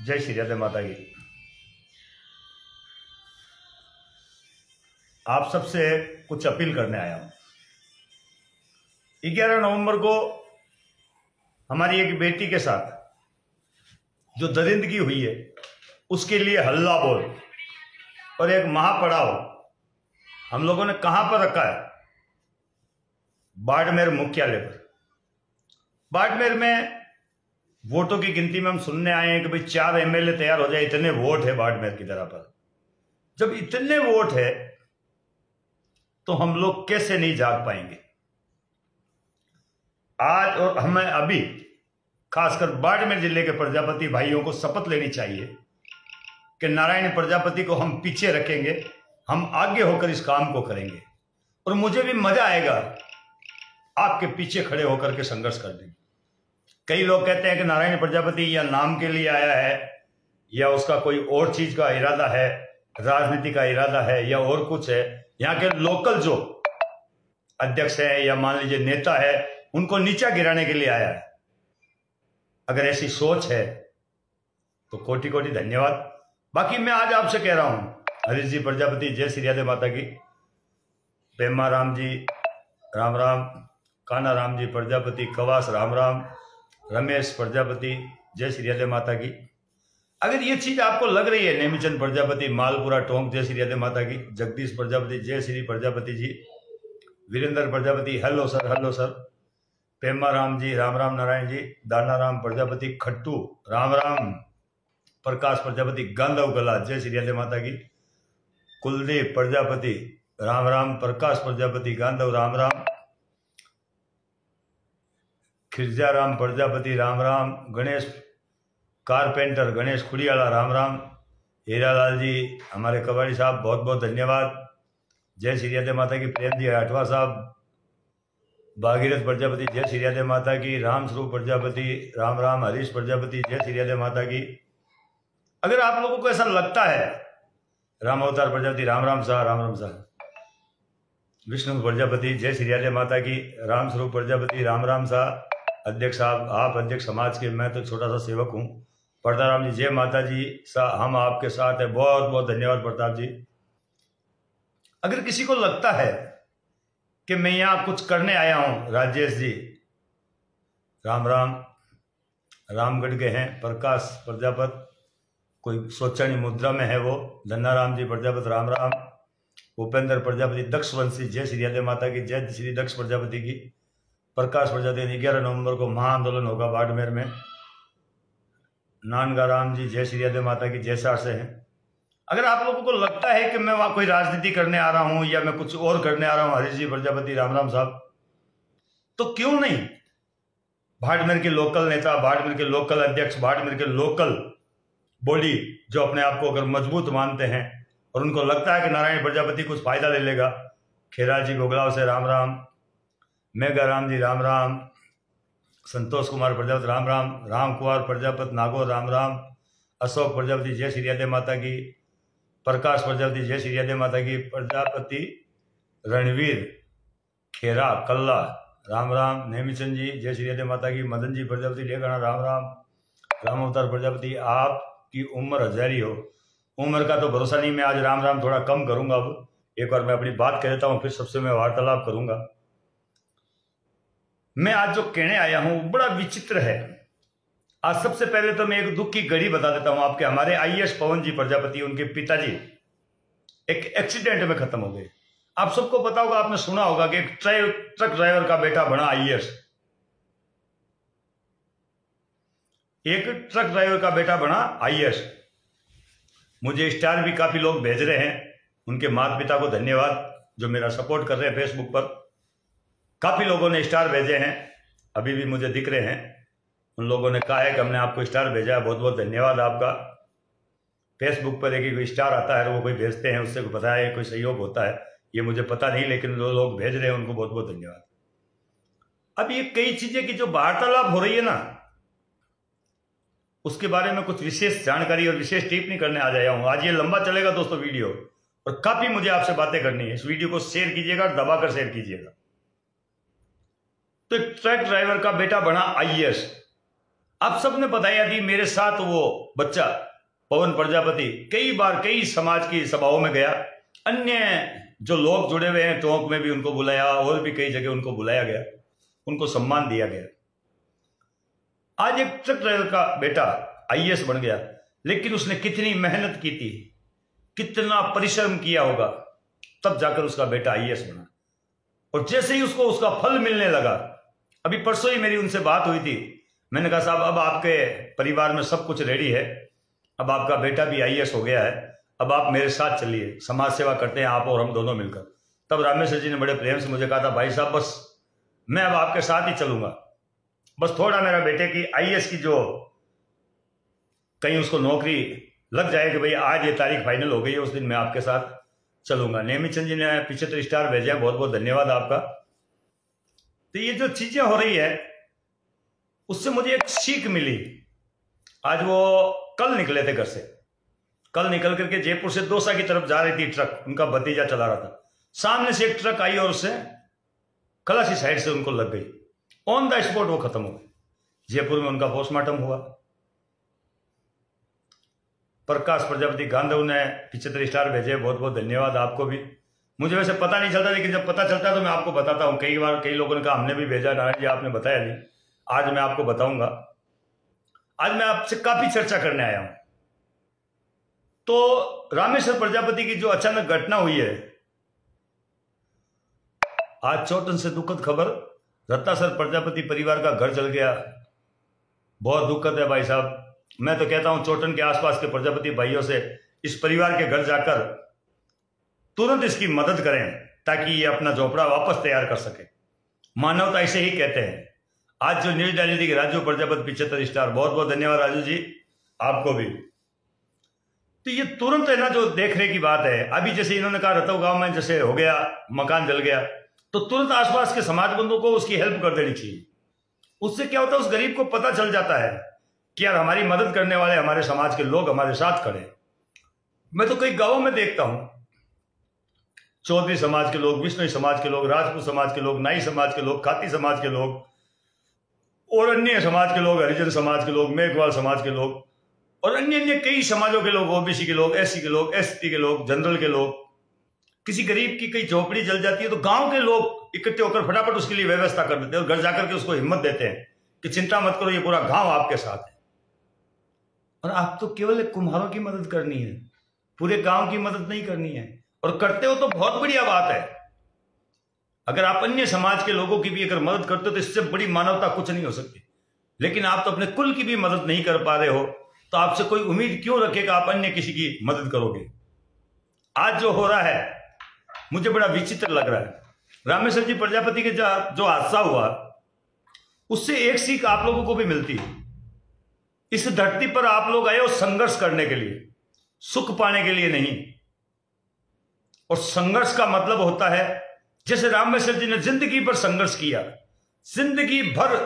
जय श्री राधे माता की। आप सबसे कुछ अपील करने आया हूं। 11 नवंबर को हमारी एक बेटी के साथ जो दरिंदगी हुई है उसके लिए हल्ला बोल और एक महापड़ाव हम लोगों ने कहां पर रखा है? बाड़मेर मुख्यालय पर। बाड़मेर में वोटों की गिनती में हम सुनने आए हैं कि भाई 4 एमएलए तैयार हो जाए, इतने वोट है बाड़मेर की तरह पर। जब इतने वोट है तो हम लोग कैसे नहीं जाग पाएंगे? आज और हमें अभी खासकर बाड़मेर जिले के प्रजापति भाइयों को शपथ लेनी चाहिए कि नारायण प्रजापति को हम पीछे रखेंगे, हम आगे होकर इस काम को करेंगे और मुझे भी मजा आएगा आपके पीछे खड़े होकर के संघर्ष करने में। कई लोग कहते हैं कि नारायण प्रजापति या नाम के लिए आया है या उसका कोई और चीज का इरादा है, राजनीति का इरादा है या और कुछ है। यहाँ के लोकल जो अध्यक्ष है या मान लीजिए नेता है उनको नीचा गिराने के लिए आया है। अगर ऐसी सोच है तो कोटि कोटि धन्यवाद। बाकी मैं आज आपसे कह रहा हूं, हरीश जी प्रजापति जय श्री राधे माता की, पेमा राम जी राम राम, काना राम जी प्रजापति, कवास राम राम, रमेश प्रजापति जय श्री राधे माता की। अगर ये चीज आपको लग रही है, नेमीचंद प्रजापति मालपुरा टोंक जय श्री राधे माता की, जगदीश प्रजापति जय श्री प्रजापति जी, वीरेंद्र प्रजापति हेलो सर, पेमा राम जी राम राम, नारायण जी, दाना राम प्रजापति खट्टू राम राम, प्रकाश प्रजापति गांधव गला जय श्री राधे माता की, कुलदीप प्रजापति राम राम, प्रकाश प्रजापति गांधव राम राम, खिरजा राम प्रजापति राम राम, गणेश कारपेंटर गणेश खुड़ियाला राम राम, हीरालाल जी हमारे कबाड़ी साहब बहुत बहुत धन्यवाद जय श्री राधे माता की, प्रेम जी हटवा साहब, भागीरथ प्रजापति जय श्री राधे माता की, राम स्वरूप प्रजापति राम राम, हरीश प्रजापति जय श्री राधे माता की। अगर आप लोगों को ऐसा लगता है, राम अवतार प्रजापति राम राम साहब, विष्णु प्रजापति जय श्री राधे माता की, राम स्वरूप प्रजापति राम राम साहब, अध्यक्ष साहब आप अध्यक्ष समाज के, मैं तो छोटा सा सेवक हूं, प्रताप जी जय माता जी हम आपके साथ है, बहुत बहुत धन्यवाद प्रताप जी। अगर किसी को लगता है कि मैं यहां कुछ करने आया हूं, राजेश जी राम राम, रामगढ़ के हैं, प्रकाश प्रजापत कोई सोचनी मुद्रा में है वो, धन्ना राम जी प्रजापत राम राम, भूपेंद्र प्रजापति दक्ष वंशी जय श्री राधे माता की, जय श्री दक्ष प्रजापति की, प्रकाश प्रजापति 11 नवंबर को महाआंदोलन होगा बाड़मेर में, नानगा राम जी जय श्री राधे माता की, जयसार से हैं। अगर आप लोगों को लगता है कि मैं वहां कोई राजनीति करने आ रहा हूं या मैं कुछ और करने आ रहा हूं, हरीश जी प्रजापति राम राम साहब, तो क्यों नहीं बाड़मेर के लोकल नेता, बाड़मेर के लोकल अध्यक्ष, बाड़मेर के लोकल बॉडी जो अपने आप को अगर मजबूत मानते हैं और उनको लगता है कि नारायण प्रजापति कुछ फायदा ले लेगा, खेरा जी गोगलाव से राम राम, मेघा राम जी राम राम, संतोष कुमार प्रजापति राम राम, राम कुमार प्रजापति नागौर राम राम, अशोक प्रजापति जय श्री राधे माता की, प्रकाश प्रजापति जय श्री राधे माता की, प्रजापति रणवीर खेरा कल्ला राम राम, नेमीचंद जी जय श्री राधे माता की, मदन जी प्रजापति लेगाना राम राम, राम अवतार प्रजापति आपकी उम्र हजारी हो। उम्र का तो भरोसा नहीं, मैं आज राम राम थोड़ा कम करूंगा। अब एक बार मैं अपनी बात कह देता हूं, फिर सबसे मैं वार्तालाप करूंगा। मैं आज जो कहने आया हूं बड़ा विचित्र है। आज सबसे पहले तो मैं एक दुख की घड़ी बता देता हूं आपके, हमारे आईएएस पवन जी प्रजापति, उनके पिताजी एक एक्सीडेंट में खत्म हो गए। आप सबको पता होगा, आपने सुना होगा कि एक ट्रक ड्राइवर का बेटा बना आईएएस, एक ट्रक ड्राइवर का बेटा बना आईएएस। मुझे स्टार भी काफी लोग भेज रहे हैं, उनके माता पिता को धन्यवाद जो मेरा सपोर्ट कर रहे हैं फेसबुक पर। काफी लोगों ने स्टार भेजे हैं, अभी भी मुझे दिख रहे हैं। उन लोगों ने कहा है कि हमने आपको स्टार भेजा है, बहुत बहुत धन्यवाद आपका। फेसबुक पर एक कोई स्टार आता है वो कोई भेजते हैं, उससे पता है कोई सहयोग होता है, ये मुझे पता नहीं, लेकिन जो लोग भेज रहे हैं उनको बहुत बहुत धन्यवाद। अब ये कई चीजें की जो वार्तालाप हो रही है ना, उसके बारे में कुछ विशेष जानकारी और विशेष टिप्पणी करने आ जाया हूं। आज ये लंबा चलेगा दोस्तों वीडियो, और काफी मुझे आपसे बातें करनी है। इस वीडियो को शेयर कीजिएगा, दबाकर शेयर कीजिएगा। तो ट्रक ड्राइवर का बेटा बना आईएएस, आप सबने बताया थी मेरे साथ वो बच्चा पवन प्रजापति कई बार कई समाज की सभाओं में गया, अन्य जो लोग जुड़े हुए हैं टोंक में भी उनको बुलाया और भी कई जगह उनको बुलाया गया, उनको सम्मान दिया गया। आज एक ट्रक ड्राइवर का बेटा आईएएस बन गया, लेकिन उसने कितनी मेहनत की थी, कितना परिश्रम किया होगा, तब जाकर उसका बेटा आईएएस बना। और जैसे ही उसको उसका फल मिलने लगा, अभी परसों ही मेरी उनसे बात हुई थी, मैंने कहा साहब अब आपके परिवार में सब कुछ रेडी है, अब आपका बेटा भी आईएएस हो गया है, अब आप मेरे साथ चलिए, समाज सेवा करते हैं आप और हम दोनों मिलकर। तब रामेश्वर जी ने बड़े प्रेम से मुझे कहा था भाई साहब बस मैं अब आपके साथ ही चलूंगा, बस थोड़ा मेरा बेटे की आईएएस की जो कहीं उसको नौकरी लग जाए कि भाई आज ये तारीख फाइनल हो गई है, उस दिन मैं आपके साथ चलूंगा। नेमीचंद जी ने 75 स्टार भेजे, बहुत बहुत धन्यवाद आपका। तो ये जो चीजें हो रही है उससे मुझे एक सीख मिली। आज वो कल निकले थे घर से, कल निकल करके जयपुर से दौसा की तरफ जा रही थी ट्रक, उनका भतीजा चला रहा था, सामने से एक ट्रक आई और उससे खलासी साइड से उनको लग गई, ऑन द स्पॉट वो खत्म हो गए। जयपुर में उनका पोस्टमार्टम हुआ। प्रकाश प्रजापति गांधव ने 75 स्टार भेजे, बहुत बहुत धन्यवाद आपको भी। मुझे वैसे पता नहीं चलता, लेकिन जब पता चलता है तो मैं आपको बताता हूं। कई बार कई लोगों ने कहा हमने भी भेजा, नारायण जी आपने बताया नहीं, आज मैं आपको बताऊंगा। आज मैं आपसे काफी चर्चा करने आया हूं। तो रामेश्वर प्रजापति की जो अचानक घटना हुई है, आज चोटन से दुखद खबर, रत्नासर प्रजापति परिवार का घर जल गया। बहुत दुखद है भाई साहब। मैं तो कहता हूं चोटन के आसपास के प्रजापति भाइयों से इस परिवार के घर जाकर तुरंत इसकी मदद करें, ताकि ये अपना झोपड़ा वापस तैयार कर सके। मानवता इसे ही कहते हैं। आज जो न्यूज डाली थी कि राजू प्रजापति 75 स्टार, बहुत बहुत धन्यवाद राजू जी आपको भी। तो ये तुरंत है ना जो देखने की बात है। अभी जैसे इन्होंने कहा रतव गांव में जैसे हो गया, मकान जल गया, तो तुरंत आसपास के समाज बंधुओं को उसकी हेल्प कर देनी चाहिए। उससे क्या होता है, उस गरीब को पता चल जाता है कि यार हमारी मदद करने वाले हमारे समाज के लोग हमारे साथ खड़े। मैं तो कई गांवों में देखता हूं, चौधरी समाज के लोग, विष्णु समाज के लोग, राजपूत समाज के लोग, नाई समाज के लोग, खाती समाज के लोग और अन्य समाज के लोग, हरिजन समाज के लोग, मेघवाल समाज के लोग और अन्य अन्य कई समाजों के लोग, ओबीसी के लोग, एससी के लोग, एसटी के लोग, जनरल के लोग। किसी गरीब की कई झोपड़ी जल जाती है तो गांव के लोग इकट्ठे होकर फटाफट उसके लिए व्यवस्था कर देते हैं और घर जाकर के उसको हिम्मत देते हैं कि चिंता मत करो, ये पूरा गांव आपके साथ है। और आप तो केवल एक कुम्हारों की मदद करनी है, पूरे गांव की मदद नहीं करनी है। और करते हो तो बहुत बढ़िया बात है। अगर आप अन्य समाज के लोगों की भी अगर मदद करते हो तो इससे बड़ी मानवता कुछ नहीं हो सकती। लेकिन आप तो अपने कुल की भी मदद नहीं कर पा रहे हो, तो आपसे कोई उम्मीद क्यों रखेगा आप अन्य किसी की मदद करोगे। आज जो हो रहा है मुझे बड़ा विचित्र लग रहा है। रामेश्वर जी प्रजापति के जो हादसा हुआ, उससे एक सीख आप लोगों को भी मिलती है। इस धरती पर आप लोग आए हो संघर्ष करने के लिए, सुख पाने के लिए नहीं। और संघर्ष का मतलब होता है, जैसे रामेश्वर जी ने जिंदगी भर संघर्ष किया, जिंदगी भर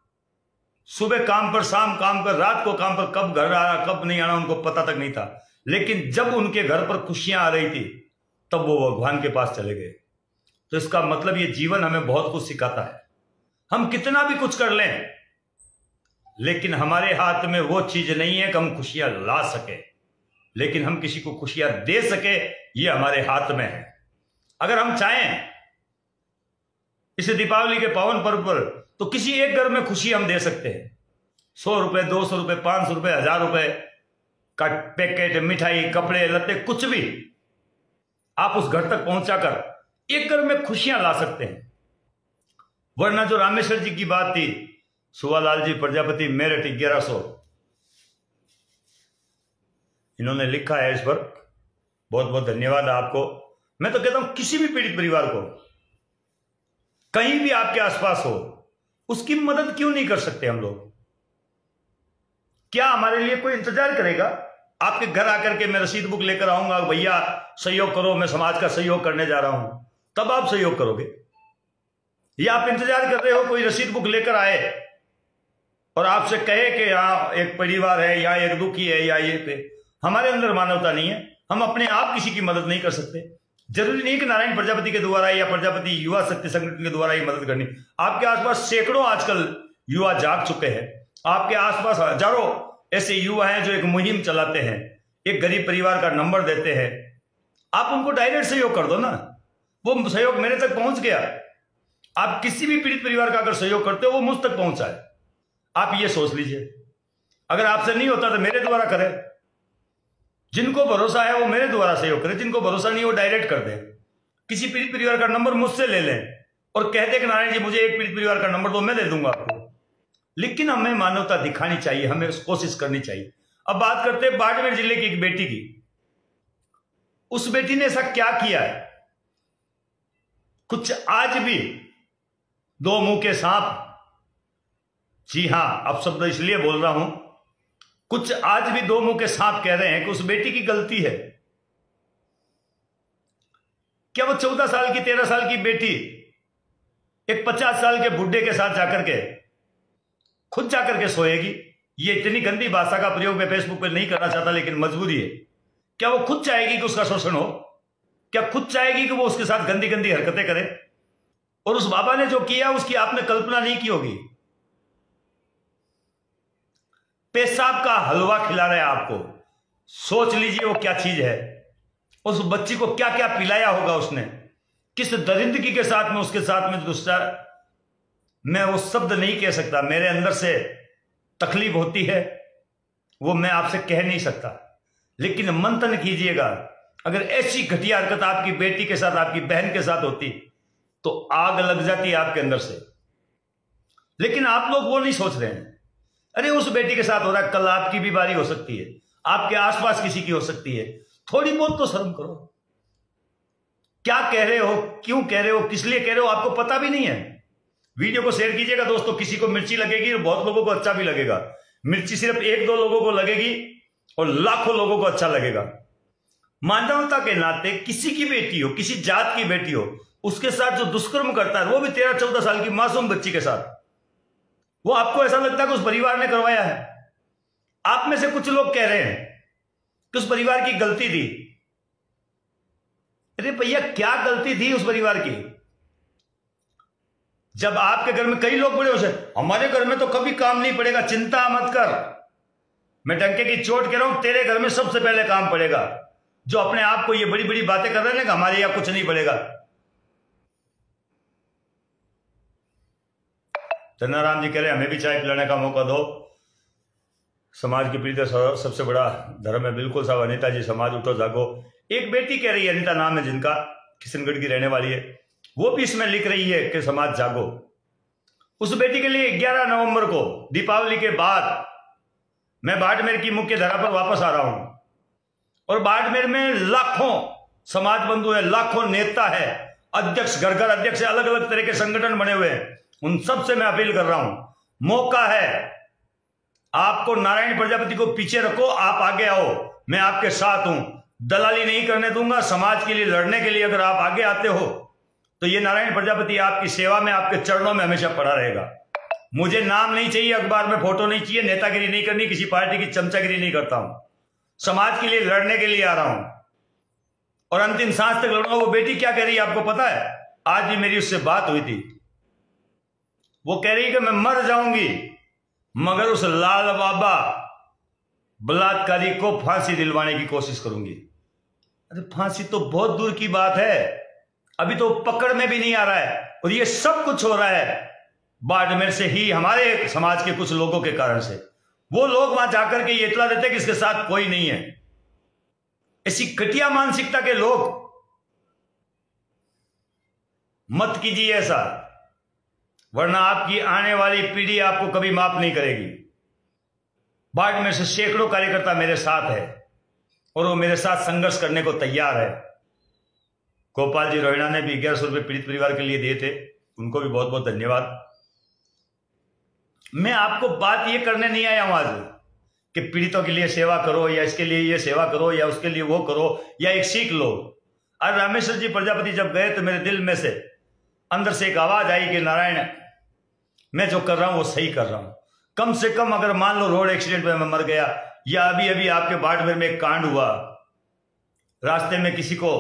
सुबह काम पर, शाम काम पर, रात को काम पर, कब घर आना कब नहीं आना उनको पता तक नहीं था। लेकिन जब उनके घर पर खुशियां आ रही थी तब वो भगवान के पास चले गए। तो इसका मतलब ये जीवन हमें बहुत कुछ सिखाता है। हम कितना भी कुछ कर लें, लेकिन हमारे हाथ में वो चीज नहीं है कि हम खुशियां ला सके, लेकिन हम किसी को खुशियां दे सके, ये हमारे हाथ में है। अगर हम चाहें इस दीपावली के पावन पर्व पर तो किसी एक घर में खुशी हम दे सकते हैं। 100 रुपए, 200 रुपए, 500 रुपए, 1000 रुपए का पैकेट, मिठाई, कपड़े लत्ते, कुछ भी आप उस घर तक पहुंचाकर एक घर में खुशियां ला सकते हैं। वरना जो रामेश्वर जी की बात थी, सुवालाल जी प्रजापति मेरठ 1100, इन्होंने लिखा है इस पर, बहुत बहुत धन्यवाद आपको। मैं तो कहता हूं किसी भी पीड़ित परिवार को कहीं भी आपके आसपास हो, उसकी मदद क्यों नहीं कर सकते हम लोग। क्या हमारे लिए कोई इंतजार करेगा? आपके घर आकर के मैं रसीद बुक लेकर आऊंगा, भैया सहयोग करो, मैं समाज का सहयोग करने जा रहा हूं, तब आप सहयोग करोगे? या आप इंतजार कर रहे हो कोई रसीद बुक लेकर आए और आपसे कहे कि यहाँ एक परिवार है, यहाँ एक दुखी है, या ये पे? हमारे अंदर मानवता नहीं है, हम अपने आप किसी की मदद नहीं कर सकते। जरूरी नहीं कि नारायण प्रजापति के द्वारा या प्रजापति युवा शक्ति संगठन के द्वारा ही मदद करनी। आपके आसपास सैकड़ों आजकल युवा जाग चुके हैं, आपके आसपास हजारों ऐसे युवा हैं जो एक मुहिम चलाते हैं, एक गरीब परिवार का नंबर देते हैं। आप उनको डायरेक्ट सहयोग कर दो ना। वो सहयोग मेरे तक पहुंच गया। आप किसी भी पीड़ित परिवार का अगर सहयोग करते हो वो मुझ तक पहुंचा है। आप ये सोच लीजिए, अगर आपसे नहीं होता तो मेरे द्वारा करें। जिनको भरोसा है वो मेरे द्वारा सहयोग करें, जिनको भरोसा नहीं वो डायरेक्ट कर दें। किसी पीड़ित परिवार का नंबर मुझसे ले लें और कहते कि नारायण जी मुझे एक पीड़ित परिवार का नंबर दो, मैं दे दूंगा आपको। लेकिन हमें मानवता दिखानी चाहिए, हमें कोशिश करनी चाहिए। अब बात करते हैं बाड़मेर जिले की एक बेटी की। उस बेटी ने ऐसा क्या किया है? कुछ आज भी दो मुंह के सांप, जी हां अब शब्द इसलिए बोल रहा हूं, कुछ आज भी दो मुंह के सांप कह रहे हैं कि उस बेटी की गलती है। क्या वो 14 साल की 13 साल की बेटी एक 50 साल के बुढ़े के साथ जाकर के खुद जाकर के सोएगी? ये इतनी गंदी भाषा का प्रयोग मैं फेसबुक पे नहीं करना चाहता, लेकिन मजबूरी है। क्या वो खुद चाहेगी कि उसका शोषण हो? क्या खुद चाहेगी कि वो उसके साथ गंदी गंदी हरकतें करे? और उस बाबा ने जो किया उसकी आपने कल्पना नहीं की होगी। पेशाब का हलवा खिला रहा है आपको, सोच लीजिए वो क्या चीज है। उस बच्ची को क्या क्या पिलाया होगा उसने, किस दरिंदगी के साथ में उसके साथ में दुष्टाचार। मैं वो शब्द नहीं कह सकता, मेरे अंदर से तकलीफ होती है, वो मैं आपसे कह नहीं सकता। लेकिन मंथन कीजिएगा, अगर ऐसी घटिया हरकत आपकी बेटी के साथ, आपकी बहन के साथ होती तो आग लग जाती है आपके अंदर से। लेकिन आप लोग वो नहीं सोच रहे हैं। अरे उस बेटी के साथ हो रहा है, कल आपकी भी बारी हो सकती है, आपके आसपास किसी की हो सकती है। थोड़ी बहुत तो शर्म करो। क्या कह रहे हो, क्यों कह रहे हो, किस लिए कह रहे हो, आपको पता भी नहीं है। वीडियो को शेयर कीजिएगा दोस्तों। किसी को मिर्ची लगेगी और बहुत लोगों को अच्छा भी लगेगा। मिर्ची सिर्फ 1-2 लोगों को लगेगी और लाखों लोगों को अच्छा लगेगा। मानवता के नाते किसी की बेटी हो, किसी जात की बेटी हो, उसके साथ जो दुष्कर्म करता है, वो भी 13-14 साल की मासूम बच्ची के साथ, वो आपको ऐसा लगता है कि उस परिवार ने करवाया है। आप में से कुछ लोग कह रहे हैं कि उस परिवार की गलती थी। अरे भैया क्या गलती थी उस परिवार की? जब आपके घर में कई लोग बड़े हो जाए, हमारे घर में तो कभी काम नहीं पड़ेगा, चिंता मत कर। मैं डंके की चोट कह रहा हूं, तेरे घर में सबसे पहले काम पड़ेगा। जो अपने आप को ये बड़ी बड़ी बातें कर रहे हैं ना, हमारे यहां कुछ नहीं पड़ेगा। चन्नाराम जी कह रहे हैं हमें भी चाय पिलाने का मौका दो। समाज की पीड़ित सबसे बड़ा धर्म है। बिल्कुल साहब, अनिता जी, समाज उठो जागो। एक बेटी कह रही है, अनिता नाम है जिनका, किशनगढ़ की रहने वाली है, वो भी इसमें लिख रही है कि समाज जागो। उस बेटी के लिए 11 नवंबर को दीपावली के बाद मैं बाड़मेर की मुख्य धारा पर वापस आ रहा हूं। और बाड़मेर में लाखों समाज बंधु है, लाखों नेता है, अध्यक्ष, घर घर अध्यक्ष, अलग अलग तरह के संगठन बने हुए हैं। उन सब से मैं अपील कर रहा हूं, मौका है आपको। नारायण प्रजापति को पीछे रखो, आप आगे आओ, मैं आपके साथ हूं। दलाली नहीं करने दूंगा। समाज के लिए लड़ने के लिए अगर आप आगे आते हो तो ये नारायण प्रजापति आपकी सेवा में, आपके चरणों में हमेशा पड़ा रहेगा। मुझे नाम नहीं चाहिए, अखबार में फोटो नहीं चाहिए, नेतागिरी नहीं करनी, किसी पार्टी की चमचागिरी नहीं करता हूं। समाज के लिए लड़ने के लिए आ रहा हूं और अंतिम सांस तक लड़ूंगा। वो बेटी क्या कह रही है आपको पता है? आज भी मेरी उससे बात हुई थी। वो कह रही है कि मैं मर जाऊंगी मगर उस लाल बाबा बलात्कारी को फांसी दिलवाने की कोशिश करूंगी। अरे फांसी तो बहुत दूर की बात है, अभी तो पकड़ में भी नहीं आ रहा है। और ये सब कुछ हो रहा है बाड़मेर से ही, हमारे समाज के कुछ लोगों के कारण से। वो लोग वहां जाकर के ये इतला देते कि इसके साथ कोई नहीं है। ऐसी घटिया मानसिकता के लोग, मत कीजिए ऐसा, वरना आपकी आने वाली पीढ़ी आपको कभी माफ नहीं करेगी। बाड़मेर से सैकड़ों कार्यकर्ता मेरे साथ है और वो मेरे साथ संघर्ष करने को तैयार है। गोपाल जी रोहिणा ने भी 1100 रुपये पीड़ित परिवार के लिए दिए थे, उनको भी बहुत बहुत धन्यवाद। मैं आपको बात ये करने नहीं आया हूं आज कि पीड़ितों के लिए सेवा करो या इसके लिए ये सेवा करो या उसके लिए वो करो या एक सीख लो। आज रामेश्वर जी प्रजापति जब गए तो मेरे दिल में से, अंदर से एक आवाज आई कि नारायण, मैं जो कर रहा हूं वो सही कर रहा हूं। कम से कम अगर मान लो रोड एक्सीडेंट में मैं मर गया, या अभी अभी आपके बाड़मेर में एक कांड हुआ, रास्ते में किसी को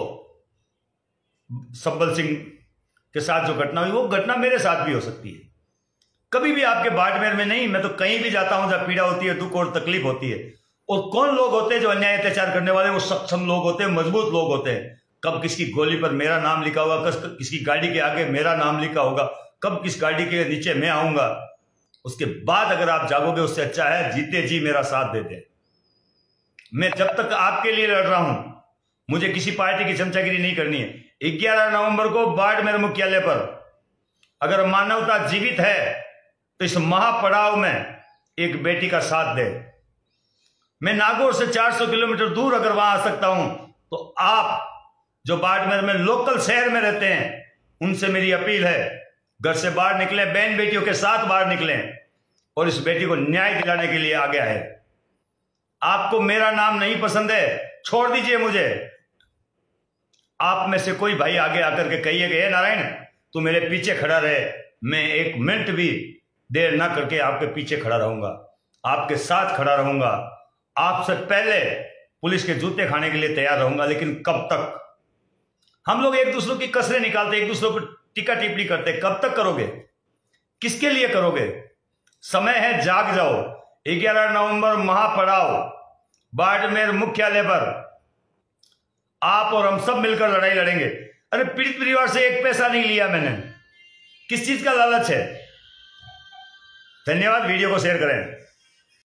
संबल सिंह के साथ जो घटना हुई, वो घटना मेरे साथ भी हो सकती है। कभी भी आपके बाड़मेर में नहीं, मैं तो कहीं भी जाता हूं जहां पीड़ा होती है, दुख और तकलीफ होती है। और कौन लोग होते हैं जो अन्याय अत्याचार करने वाले? वो सक्षम लोग होते हैं, मजबूत लोग होते हैं। कब किसकी गोली पर मेरा नाम लिखा होगा, किसकी गाड़ी के आगे मेरा नाम लिखा होगा, कब किस गाड़ी के नीचे मैं आऊंगा, उसके बाद अगर आप जागोगे उससे अच्छा है जीते जी मेरा साथ दे दे। मैं जब तक आपके लिए लड़ रहा हूं, मुझे किसी पार्टी की चमचागिरी नहीं करनी है। 11 नवंबर को बाड़मेर मुख्यालय पर अगर मानवता जीवित है तो इस महापड़ाव में एक बेटी का साथ दे। मैं नागौर से 400 किलोमीटर दूर अगर वहां आ सकता हूं तो आप जो बाड़मेर में लोकल शहर में रहते हैं उनसे मेरी अपील है, घर से बाहर निकले, बहन बेटियों के साथ बाहर निकले और इस बेटी को न्याय दिलाने के लिए आगे आए। आपको मेरा नाम नहीं पसंद है, छोड़ दीजिए मुझे। आप में से कोई भाई आगे आकर के कहिए कि हे नारायण तू मेरे पीछे खड़ा रहे, मैं 1 मिनट भी देर ना करके आपके पीछे खड़ा रहूंगा, आपके साथ खड़ा रहूंगा, आपसे पहले पुलिस के जूते खाने के लिए तैयार रहूंगा। लेकिन कब तक? हम लोग एक दूसरे की कसरें निकालते, एक दूसरे पर टीका टिप्पणी करते, कब तक करोगे? किसके लिए करोगे? समय है, जाग जाओ। 11 नवंबर महापड़ाव बाड़मेर मुख्यालय पर आप और हम सब मिलकर लड़ाई लड़ेंगे। अरे पीड़ित परिवार से 1 पैसा नहीं लिया मैंने, किस चीज का लालच है? धन्यवाद। वीडियो को शेयर करें।